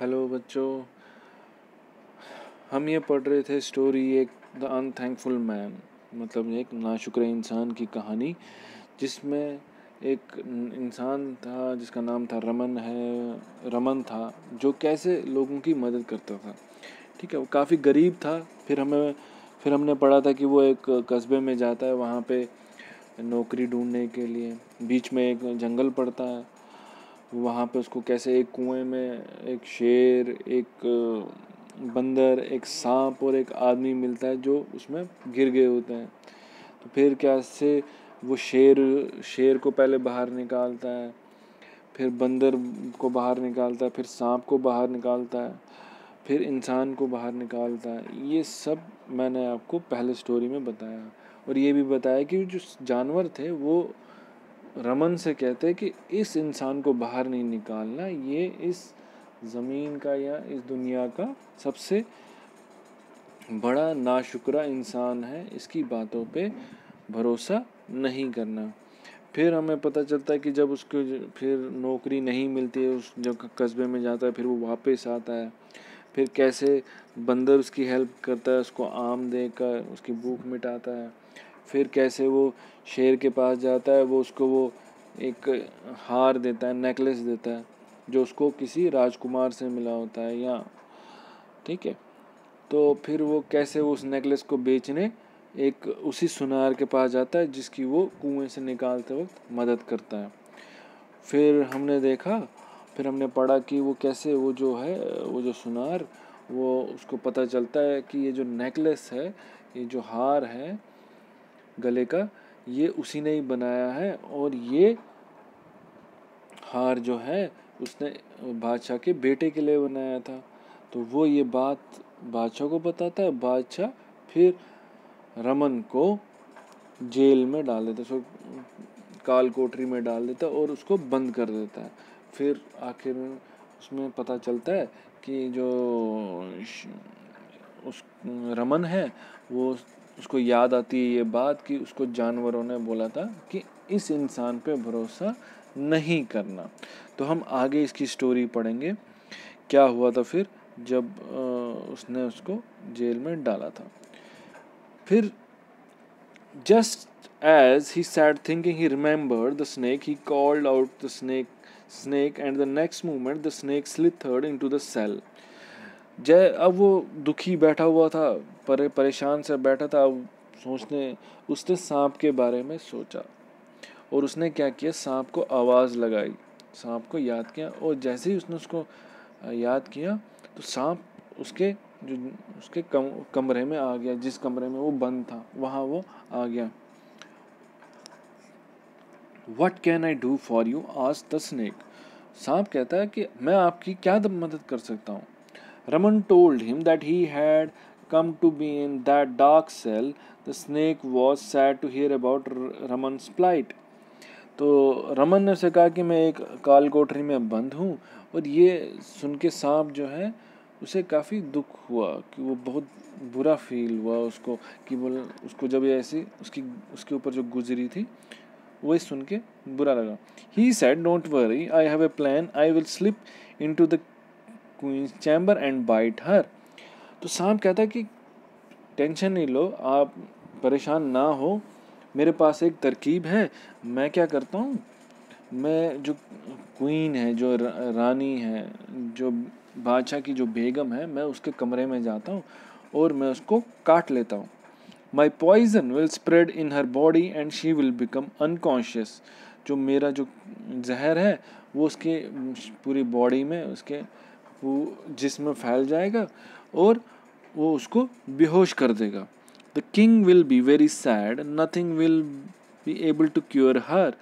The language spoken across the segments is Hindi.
हेलो बच्चों, हम ये पढ़ रहे थे स्टोरी एक द अनथैंकफुल मैन, मतलब एक नाशुक्र इंसान की कहानी, जिसमें एक इंसान था जिसका नाम था रमन था, जो कैसे लोगों की मदद करता था। ठीक है, वो काफ़ी गरीब था। फिर हमने पढ़ा था कि वो एक कस्बे में जाता है, वहाँ पे नौकरी ढूंढने के लिए। बीच में एक जंगल पड़ता है, वहाँ पे उसको कैसे एक कुएं में एक शेर, एक बंदर, एक सांप और एक आदमी मिलता है जो उसमें गिर गए होते हैं। तो फिर कैसे वो शेर को पहले बाहर निकालता है, फिर बंदर को बाहर निकालता है, फिर सांप को बाहर निकालता है, फिर इंसान को बाहर निकालता है। ये सब मैंने आपको पहले स्टोरी में बताया, और ये भी बताया कि जो जानवर थे वो रमन से कहते कि इस इंसान को बाहर नहीं निकालना, ये इस ज़मीन का या इस दुनिया का सबसे बड़ा नाशुक्रा इंसान है, इसकी बातों पे भरोसा नहीं करना। फिर हमें पता चलता है कि जब उसको फिर नौकरी नहीं मिलती है, उस जब कस्बे में जाता है, फिर वो वापस आता है। फिर कैसे बंदर उसकी हेल्प करता है, उसको आम देकर उसकी भूख मिटाता है। फिर कैसे वो शेर के पास जाता है, वो एक हार देता है, नेकलेस देता है, जो उसको किसी राजकुमार से मिला होता है या ठीक है। तो फिर वो कैसे वो उस नेकलेस को बेचने एक उसी सुनार के पास जाता है, जिसकी वो कुएं से निकालते वक्त मदद करता है। फिर हमने पढ़ा कि वो कैसे वो जो सुनार, वो उसको पता चलता है कि ये जो नेकलेस है, ये जो हार है गले का, ये उसी ने ही बनाया है, और ये हार जो है उसने बादशाह के बेटे के लिए बनाया था। तो वो ये बात बादशाह को बताता है। बादशाह फिर रमन को जेल में डाल देता, उसको काल कोठरी में डाल देता और उसको बंद कर देता है। फिर आखिर में उसमें पता चलता है कि जो उस रमन है, वो उसको याद आती है ये बात कि उसको जानवरों ने बोला था कि इस इंसान पे भरोसा नहीं करना। तो हम आगे इसकी स्टोरी पढ़ेंगे, क्या हुआ था फिर जब उसने उसको जेल में डाला था। फिर just as he sat thinking, he remembered the snake. He called out the snake, and the next moment the snake slithered into the cell. अब वो दुखी बैठा हुआ था, परेशान से बैठा था। अब उसने सांप के बारे में सोचा, और उसने क्या किया, सांप को आवाज़ लगाई, सांप को याद किया, और जैसे ही उसने उसको याद किया तो सांप उसके कमरे में आ गया, जिस कमरे में वो बंद था वहाँ वो आ गया। What can I do for you? asked the snake. सांप कहता है कि मैं आपकी क्या मदद कर सकता हूँ। Raman told him that he had come to be in that dark cell. The snake was sad to hear about Raman's plight. तो रमन ने उसे कहा कि मैं एक काल कोठरी में बंद हूँ, और ये सुन के सांप जो है उसे काफ़ी दुख हुआ, कि वो बहुत बुरा फील हुआ उसको, कि बोल उसको जब ये ऐसी उसके ऊपर जो गुजरी थी वो सुन के बुरा लगा। He said don't worry, I have a plan, I will slip into the queen's chamber and bite her. तो सांप कहता है कि टेंशन नहीं लो, आप परेशान ना हो, मेरे पास एक तरकीब है। मैं क्या करता हूँ, मैं जो क्वीन है, जो रानी है, जो बादशाह की जो बेगम है, मैं उसके कमरे में जाता हूँ और मैं उसको काट लेता हूँ। My poison will spread in her body and she will become unconscious. जो मेरा जो जहर है वो उसके पूरी बॉडी में, उसके जिस्म में फैल जाएगा और वो उसको बेहोश कर देगा। The king will be very sad, nothing will be able to cure her.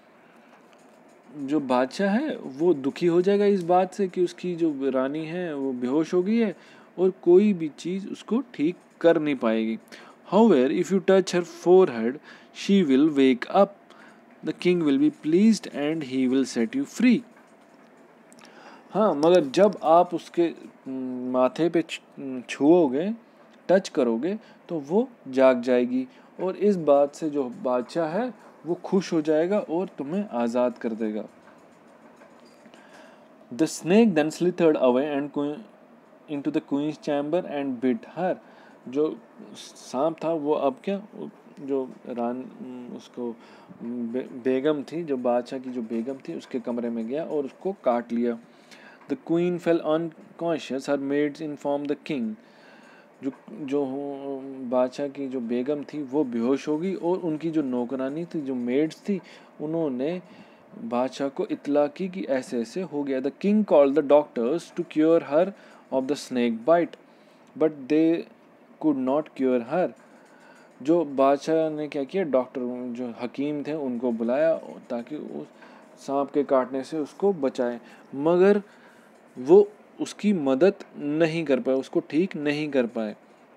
जो बादशाह है वो दुखी हो जाएगा इस बात से कि उसकी जो रानी है वो बेहोश हो गई है, और कोई भी चीज़ उसको ठीक कर नहीं पाएगी। However, if you touch her forehead, she will wake up. The king will be pleased and he will set you free. हाँ, मगर जब आप उसके माथे पे छुओगे, टच करोगे, तो वो जाग जाएगी, और इस बात से जो बादशाह है वो खुश हो जाएगा और तुम्हें आज़ाद कर देगा। The snake then slithered away and into the queen's chamber and bid her. जो सांप था वो अब क्या, जो उसको बेगम थी, जो बादशाह की जो बेगम थी उसके कमरे में गया और उसको काट लिया. The queen fell unconscious, her maids inform the king. जो जो बादशाह की जो बेगम थी वो बेहोश हो गई और उनकी जो नौकरानी थी, जो मेड्स थी, उन्होंने बादशाह को इत्तला की कि ऐसे ऐसे हो गया. The king called the doctors to cure her of the snake bite but they could not cure her. जो बादशाह ने क्या किया, डॉक्टर जो हकीम थे उनको बुलाया ताकि उस सांप के काटने से उसको बचाए, मगर वो उसकी मदद नहीं कर पाए, उसको ठीक नहीं कर पाए.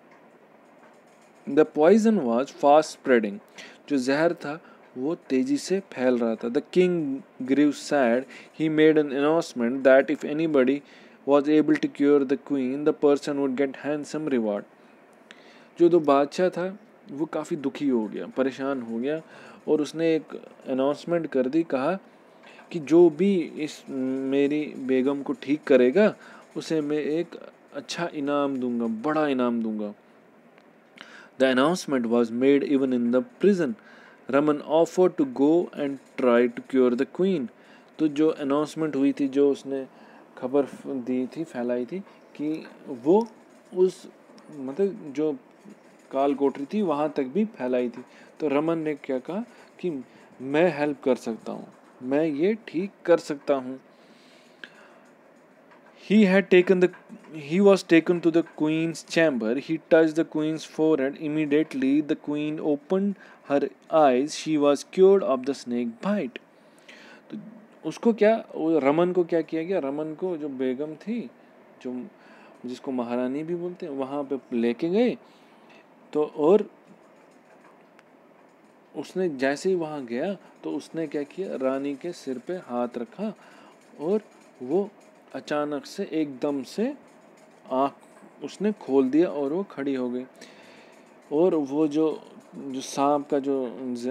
The poison was fast spreading, जो जहर था वो तेजी से फैल रहा था. The king grew sad, he made an announcement that if anybody was able to cure the queen, the person would get handsome reward. जो बादशाह था वो काफ़ी दुखी हो गया, परेशान हो गया और उसने एक अनाउंसमेंट कर दी, कहा कि जो भी इस मेरी बेगम को ठीक करेगा उसे मैं एक अच्छा इनाम दूंगा, बड़ा इनाम दूंगा. The announcement was made even in the prison. Raman offer to go and try to cure the queen. तो जो अनाउंसमेंट हुई थी, जो उसने खबर दी थी, फैलाई थी कि वो उस मतलब जो काल कोठरी थी वहाँ तक भी फैलाई थी. तो रमन ने क्या कहा कि मैं हेल्प कर सकता हूँ, मैं ये ठीक कर सकता हूँ. He was taken to the queen's chamber. He touched the queen's forehead. Immediately the queen opened her eyes. She was cured of the snake bite. तो उसको क्या, रमन को क्या किया गया, रमन को जो बेगम थी, जो जिसको महारानी भी बोलते हैं, वहाँ पे लेके गए. तो और उसने जैसे ही वहाँ गया तो उसने क्या किया, रानी के सिर पे हाथ रखा और वो अचानक से एकदम से आँख उसने खोल दिया और वो खड़ी हो गई. और वो जो सांप का जो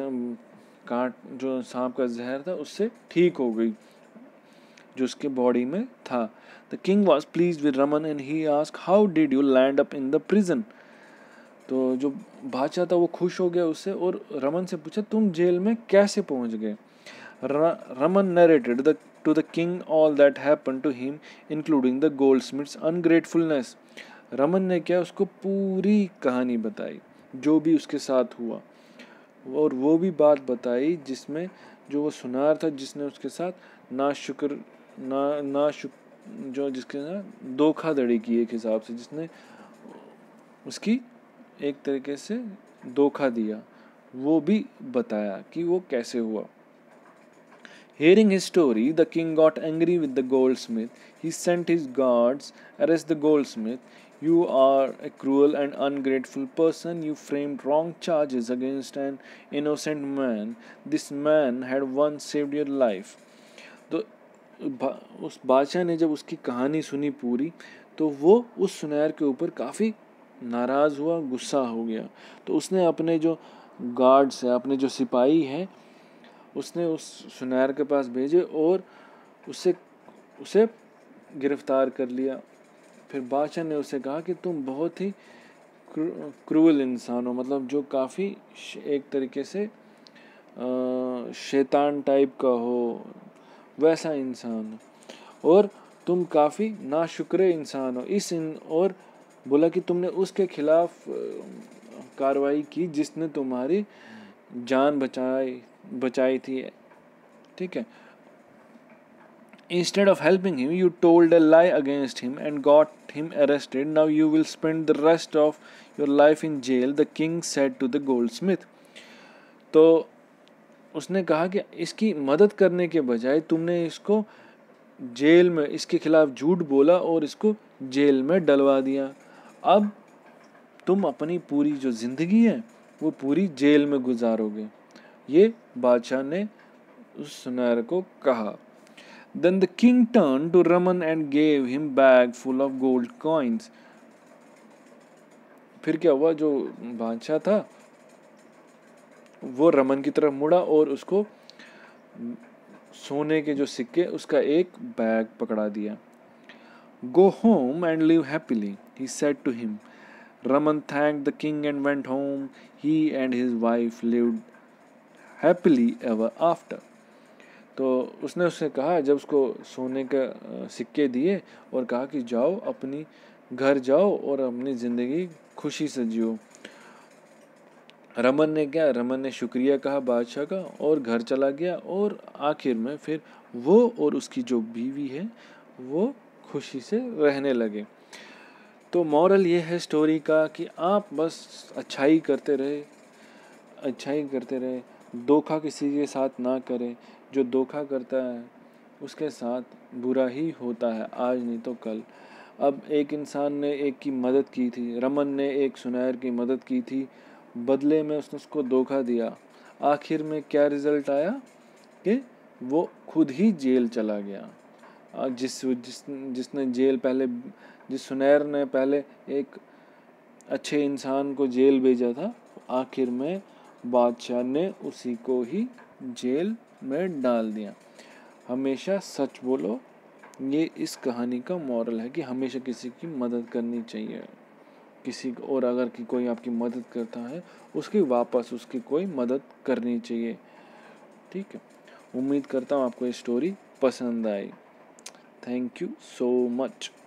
सांप का जहर था उससे ठीक हो गई, जो उसके बॉडी में था. The king was pleased with Raman and he asked how did you land up in the prison. तो जो बादशाह था वो खुश हो गया उससे और रमन से पूछा तुम जेल में कैसे पहुंच गए. Raman narrated to the king all that happened to him including the goldsmith's ungratefulness. Raman ने क्या, उसको पूरी कहानी बताई जो भी उसके साथ हुआ, और वो भी बात बताई जिसमें जो वो सुनार था जिसने उसके साथ जो जिसके साथ धोखाधड़ी की, एक हिसाब से जिसने उसकी एक तरीके से धोखा दिया, वो भी बताया कि वो कैसे हुआ. Hearing his story, the king got angry with the goldsmith. He sent his guards, arrest the goldsmith. You are a cruel and ungrateful person. You framed wrong charges against an innocent man. This man had once saved your life. तो उस बादशाह ने जब उसकी कहानी सुनी पूरी, तो वो उस सुनार के ऊपर काफ़ी नाराज़ हुआ, गुस्सा हो गया. तो उसने अपने जो गार्ड्स हैं, अपने जो सिपाही हैं, उसने उस सुनार के पास भेजे और उसे गिरफ्तार कर लिया. फिर बादशाह ने उसे कहा कि तुम बहुत ही क्रूअल इंसान हो, मतलब जो काफ़ी एक तरीके से शैतान टाइप का हो, वैसा इंसान, और तुम काफ़ी नाशुक्र इंसान हो. और बोला कि तुमने उसके खिलाफ कार्रवाई की जिसने तुम्हारी जान बचाई थी. ठीक है. Instead of helping him, you told a lie against him and got him arrested. Now you will spend the rest of your life in jail, the king said to the goldsmith. तो उसने कहा कि इसकी मदद करने के बजाय तुमने इसको जेल में, इसके खिलाफ झूठ बोला और इसको जेल में डलवा दिया. अब तुम अपनी पूरी जो ज़िंदगी है वो पूरी जेल में गुजारोगे. ये बादशाह ने उस सुनार को कहा. Then the king turned to Raman and gave him bag full of gold coins. फिर क्या हुआ, जो बादशाह था वो रमन की तरफ मुड़ा और उसको सोने के जो सिक्के उसका एक बैग पकड़ा दिया। Go home and live happily, he said to him. Raman thanked the king and went home. He and his wife lived happily ever after. तो उसने उससे कहा, जब उसको सोने का सिक्के दिए और कहा कि जाओ अपनी घर जाओ और अपनी ज़िंदगी खुशी से जियो। रमन ने शुक्रिया कहा बादशाह का और घर चला गया, और आखिर में फिर वो और उसकी जो बीवी है वो खुशी से रहने लगे। तो मॉरल ये है स्टोरी का कि आप बस अच्छाई करते रहे, धोखा किसी के साथ ना करें। जो धोखा करता है उसके साथ बुरा ही होता है, आज नहीं तो कल। अब एक इंसान ने एक की मदद की थी, रमन ने एक सुनहर की मदद की थी, बदले में उसने उसको धोखा दिया। आखिर में क्या रिजल्ट आया कि वो खुद ही जेल चला गया। जिसने जेल पहले, जिस सुनहर ने पहले एक अच्छे इंसान को जेल भेजा था, आखिर में बादशाह ने उसी को ही जेल में डाल दिया। हमेशा सच बोलो, ये इस कहानी का मॉरल है कि हमेशा किसी की मदद करनी चाहिए किसी को, और अगर कि कोई आपकी मदद करता है उसकी वापस उसकी कोई मदद करनी चाहिए। ठीक है, उम्मीद करता हूँ आपको ये स्टोरी पसंद आई। Thank you so much.